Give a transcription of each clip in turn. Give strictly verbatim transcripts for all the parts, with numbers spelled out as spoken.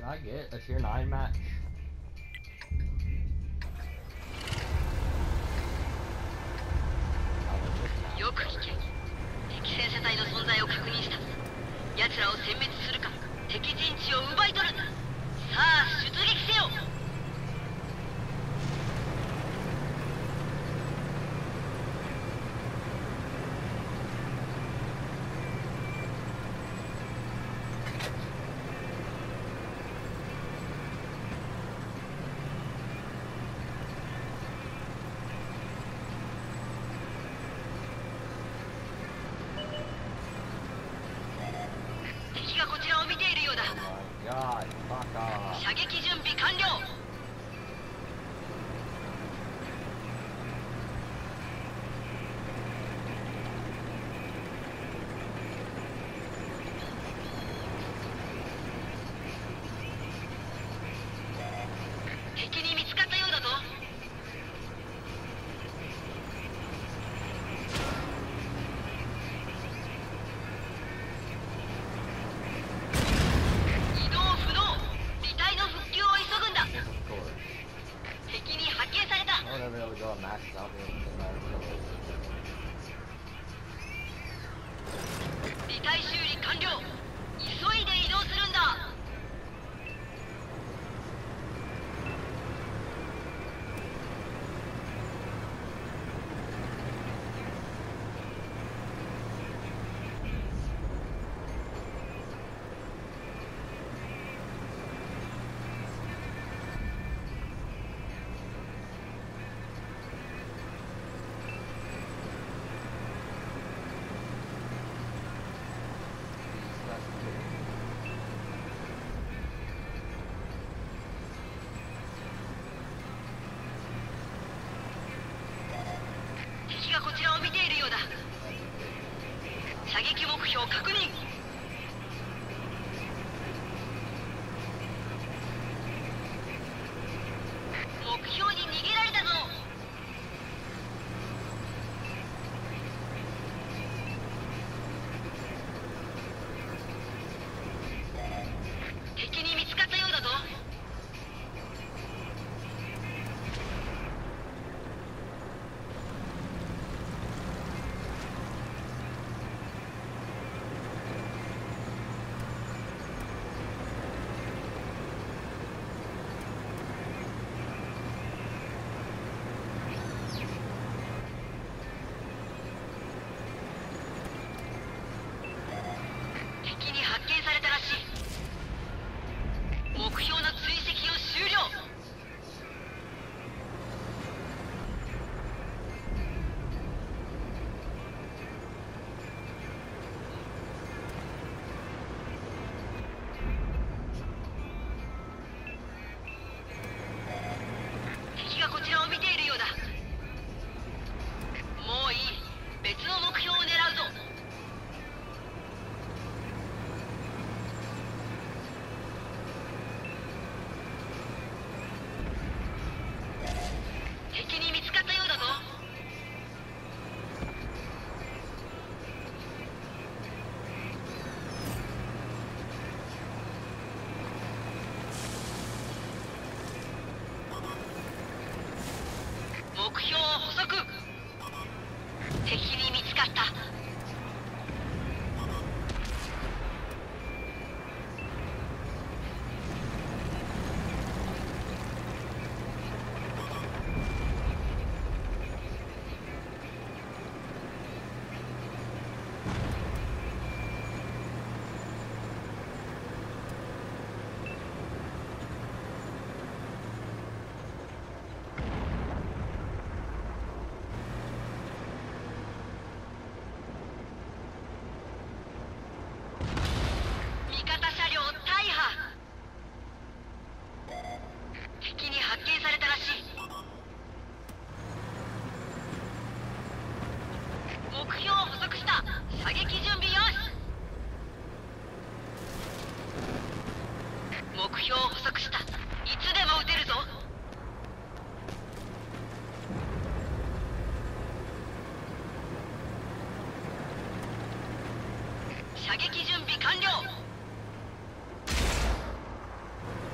I get a tier nine match? よく聞け。敵戦車隊の存在を確認した。奴らを殲滅するか敵陣地を奪い取るんだ。さあ出撃せよ。敵がこちらを見ているようだ。 Oh my god, fuck off. 射撃準備完了。敵に見つかったようだぞ。移動不能。離体の復旧を急ぐんだ。 Of course. 敵に発見された。 I would never be able to go on max, I'll be able to get my 離体修理完了。急いで移動するんだ。敵がこちらを見ているようだ。射撃目標確認。目標に逃げられたぞ。敵に見つかったようだぞ。敵に発見されたらしい。目標の追跡を終了。敵がこちらを見ているようだ。もういい。別の目標を狙うぞ。敵に見つかったようだぞ。目標を捕捉。敵に見つかった。味方車両大破。敵に発見されたらしい。目標を捕捉した。射撃準備よし。目標を捕捉した。いつでも撃てるぞ。射撃準備完了。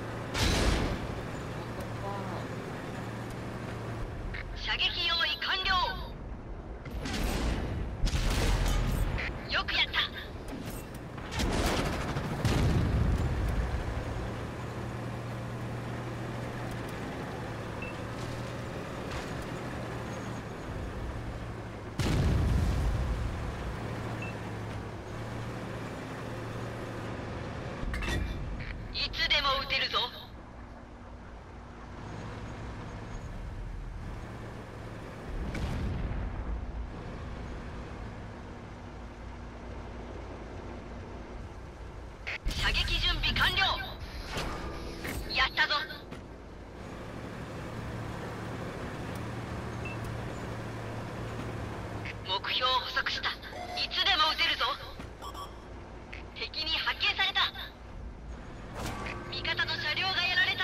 目標を捕捉した。いつでも撃てるぞ。敵に発見された。味方の車両がやられた。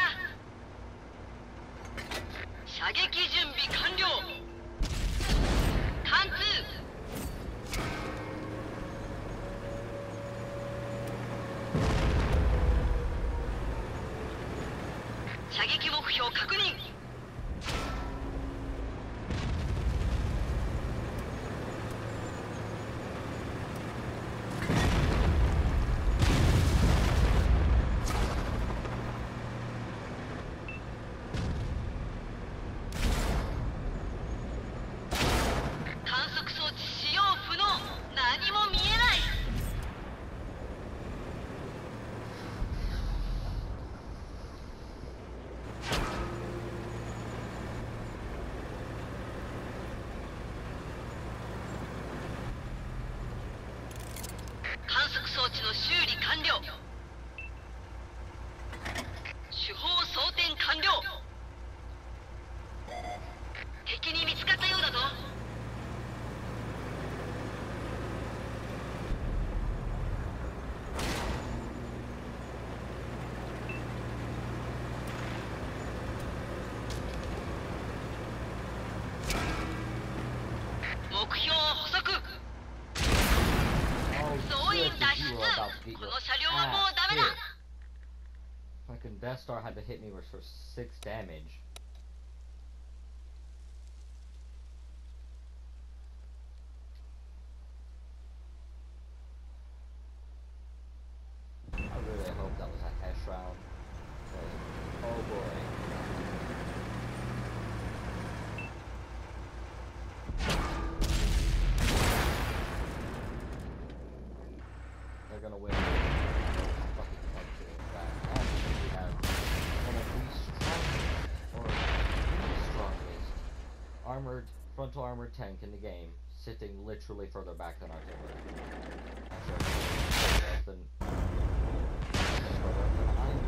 射撃準備完了。貫通。射撃目標確認。観測装置使用不能。何も見えない。観測装置の修理完了。主砲装填完了。敵に見つかったようだぞ。目標捕捉。 Oh 総員 shit, 脱 you 出。 were about to beat こ your の車両はもう ass. ダメだ。 Fucking Death Star had to hit me with for six damage. I really hope that was a hash round. 'Cause, oh boy. They're gonna win. Fucking country. That and we have one of the strongest, or the strongest, armored frontal armored tank in the game, sitting literally further back than artillery. Actually, further up than further up than behind.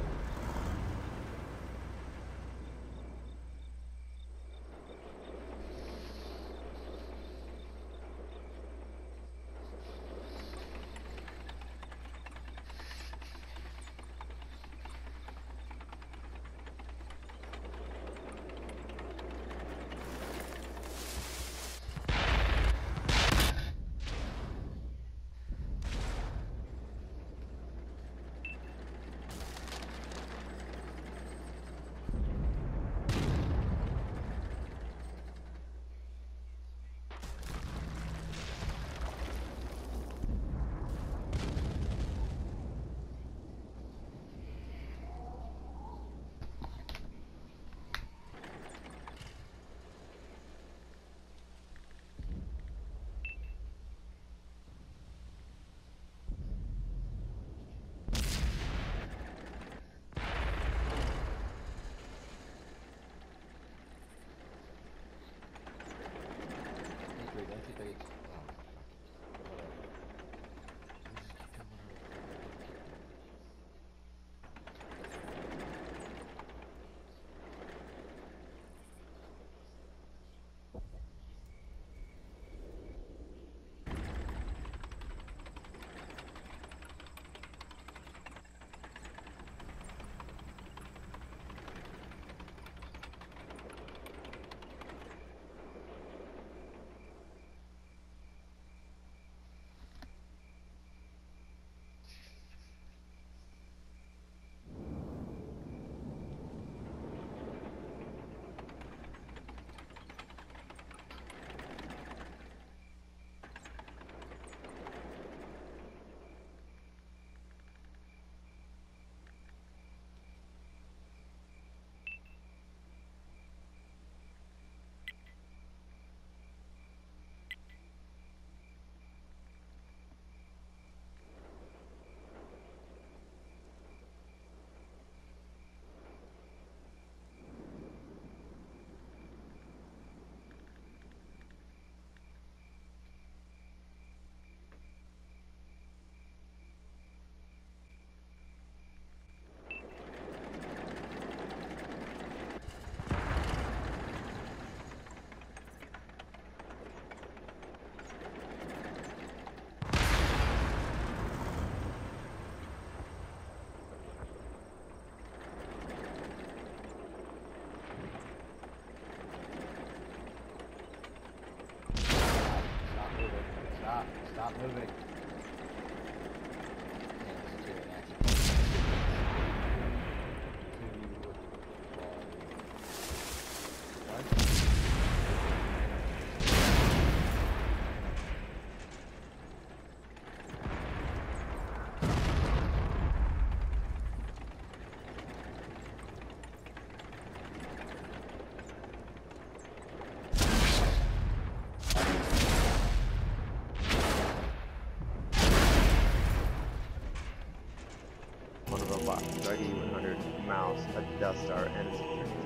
Moving. Next to an action. Two. Uh, one. One of the bots, thirty-one hundred mouse, a Death Star, and a security